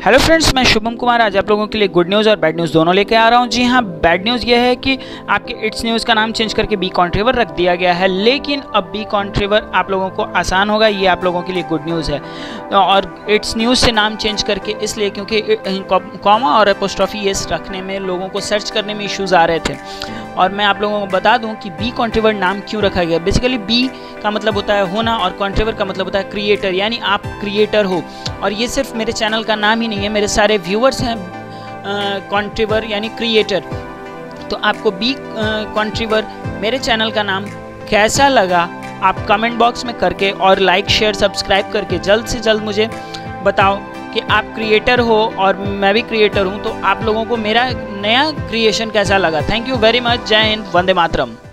Hello friends, मैं शुभम कुमार आज आप लोगों के लिए गुड न्यूज़ और बैड न्यूज़ दोनों लेके आ रहा हूँ। जी हाँ, बैड न्यूज़ ये है कि आपके इट्स न्यूज़ का नाम चेंज करके बी कॉन्ट्रीवर रख दिया गया है, लेकिन अब बी कॉन्ट्रीवर आप लोगों को आसान होगा, ये आप लोगों के लिए गुड न्यूज़ है। और इट्स न्यूज़ से नाम चेंज करके इसलिए क्योंकि कॉमा और एपोस्ट्रॉफी एस रखने में लोगों को सर्च करने में इश्यूज़ आ रहे थे। और मैं आप लोगों को बता दूं कि बी कॉन्ट्रीवर नाम क्यों रखा गया। बेसिकली बी का मतलब होता है होना और कॉन्ट्रीवर का मतलब होता है क्रिएटर, यानी आप क्रिएटर हो। और ये सिर्फ मेरे चैनल का नाम ही नहीं है, मेरे सारे व्यूअर्स हैं कॉन्ट्रीवर यानी क्रिएटर। तो आपको बी कॉन्ट्रीवर मेरे चैनल का नाम कैसा लगा आप कमेंट बॉक्स में करके और लाइक शेयर सब्सक्राइब करके जल्द से जल्द मुझे बताओ कि आप क्रिएटर हो और मैं भी क्रिएटर हूं, तो आप लोगों को मेरा नया क्रिएशन कैसा लगा। Thank you very much. जय हिंद, वंदे मातरम।